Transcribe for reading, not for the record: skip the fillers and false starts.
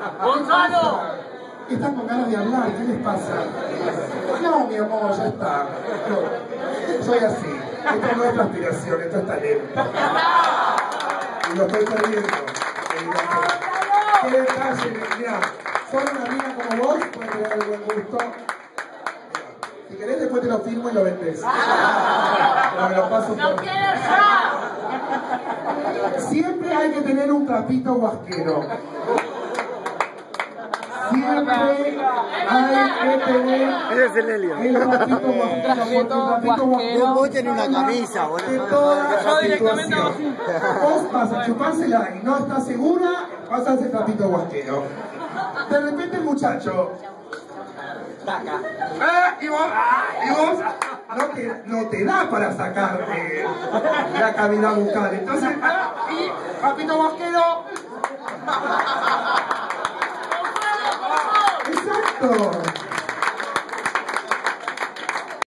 ¡Gonzalo! Están con ganas de hablar, ¿qué les pasa? No, mi amor, ya está. No, soy así. Esto no es transpiración, esto es talento. Y lo estoy perdiendo. ¡Qué detalle! Mirá, solo una amiga como vos puede tener el buen gusto. Si querés, después te lo filmo y lo vendés. Pero me lo paso por... ¡No quieres ya! Siempre hay que tener un trapito guasquero. Siempre hay que tener el trapito guasquero. Vos tenés una camisa, boludo. De toda situación. Vos vas a chupársela y no estás segura, vas a hacer trapito guasquero. De repente el muchacho... ¿Y vos? No te da para sacar la cabina bucal. Entonces, y trapito guasquero. Exacto.